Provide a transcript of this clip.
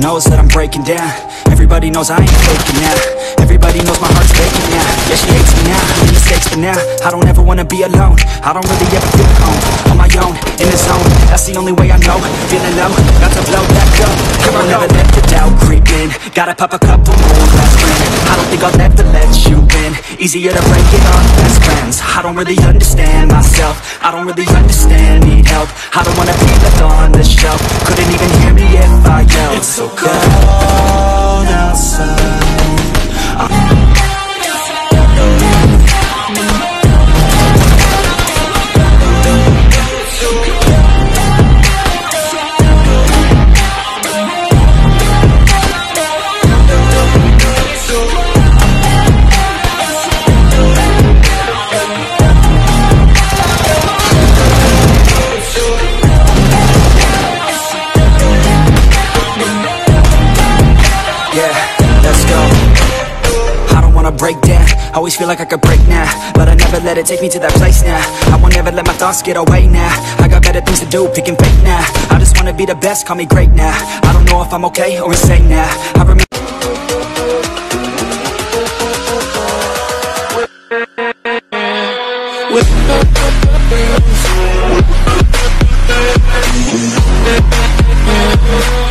knows that I'm breaking down. Everybody knows I ain't faking now. Everybody knows my heart's faking now. Yeah, she hates me now, made mistakes, but now I don't ever wanna be alone. I don't really ever feel at home. On my own, in the zone, that's the only way I know. Feeling low, about to blow back up. Here I'll never let the doubt creep in. Gotta pop a couple more aspirin. I don't think I'll ever let you in. Easier to break it off best friends. I don't really understand myself. I don't really understand, need help. I don't wanna be left on the shelf. Couldn't even hear me if I yelled. It's so cold outside. Break down, always feel like I could break now, but I never let it take me to that place now. I won't ever let my thoughts get away now. I got better things to do, picking fake now. I just wanna be the best, call me great now. I don't know if I'm okay or insane now. I remember